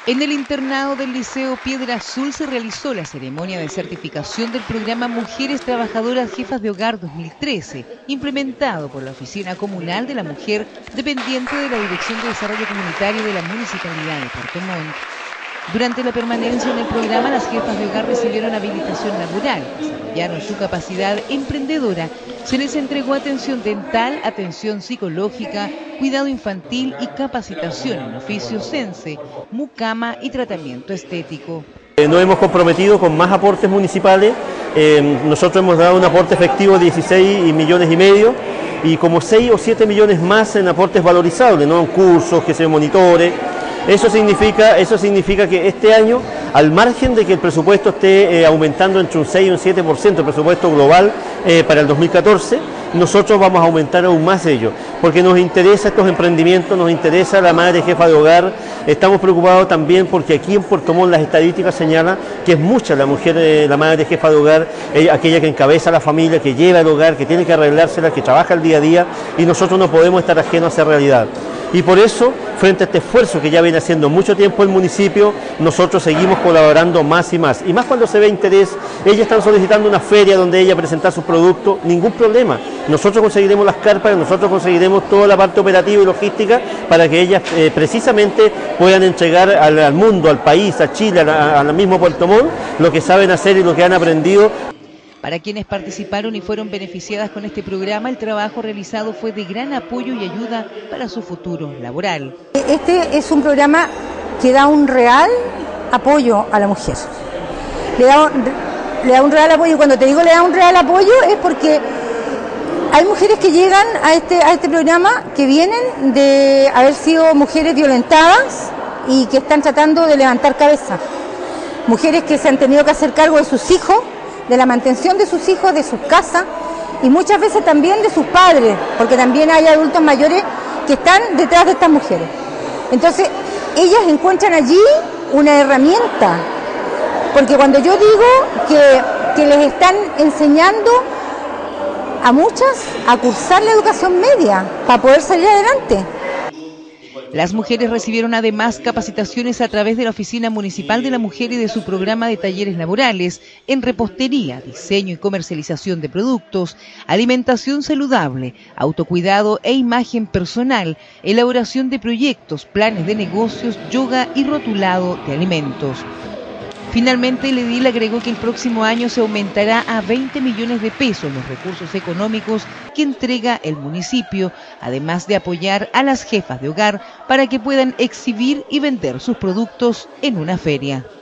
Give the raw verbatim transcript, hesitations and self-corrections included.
En el internado del Liceo Piedra Azul se realizó la ceremonia de certificación del programa Mujeres Trabajadoras Jefas de Hogar dos mil trece, implementado por la Oficina Comunal de la Mujer, dependiente de la Dirección de Desarrollo Comunitario de la Municipalidad de Puerto Montt. Durante la permanencia en el programa, las jefas de hogar recibieron habilitación laboral, desarrollaron su capacidad emprendedora, se les entregó atención dental, atención psicológica, cuidado infantil y capacitación en oficios sense, mucama y tratamiento estético. Nos hemos comprometido con más aportes municipales. Eh, nosotros hemos dado un aporte efectivo de dieciséis millones y medio y como seis o siete millones más en aportes valorizables, ¿no? En cursos, que se monitores. Eso significa, eso significa que este año, al margen de que el presupuesto esté eh, aumentando entre un seis y un siete por ciento, el presupuesto global eh, para el dos mil catorce, nosotros vamos a aumentar aún más ello, porque nos interesa estos emprendimientos, nos interesa la madre jefa de hogar. Estamos preocupados también porque aquí en Puerto Montt las estadísticas señalan que es mucha la mujer, eh, la madre jefa de hogar, eh, aquella que encabeza la familia, que lleva el hogar, que tiene que arreglársela, que trabaja el día a día, y nosotros no podemos estar ajenos a esa realidad. Y por eso, frente a este esfuerzo que ya viene haciendo mucho tiempo el municipio, nosotros seguimos colaborando más y más. Y más cuando se ve interés, ellas están solicitando una feria donde ella presenta sus productos, ningún problema. Nosotros conseguiremos las carpas, nosotros conseguiremos toda la parte operativa y logística para que ellas eh, precisamente puedan entregar al, al mundo, al país, a Chile, al mismo Puerto Montt, lo que saben hacer y lo que han aprendido. Para quienes participaron y fueron beneficiadas con este programa, el trabajo realizado fue de gran apoyo y ayuda para su futuro laboral. Este es un programa que da un real apoyo a la mujer. Le da, le da un real apoyo, y cuando te digo le da un real apoyo es porque hay mujeres que llegan a este, a este programa que vienen de haber sido mujeres violentadas y que están tratando de levantar cabeza. Mujeres que se han tenido que hacer cargo de sus hijos, de la mantención de sus hijos, de sus casas y muchas veces también de sus padres, porque también hay adultos mayores que están detrás de estas mujeres. Entonces, ellas encuentran allí una herramienta, porque cuando yo digo que, que les están enseñando a muchas a cursar la educación media para poder salir adelante. Las mujeres recibieron además capacitaciones a través de la Oficina Municipal de la Mujer y de su programa de talleres laborales en repostería, diseño y comercialización de productos, alimentación saludable, autocuidado e imagen personal, elaboración de proyectos, planes de negocios, yoga y rotulado de alimentos. Finalmente, el edil agregó que el próximo año se aumentará a veinte millones de pesos los recursos económicos que entrega el municipio, además de apoyar a las jefas de hogar para que puedan exhibir y vender sus productos en una feria.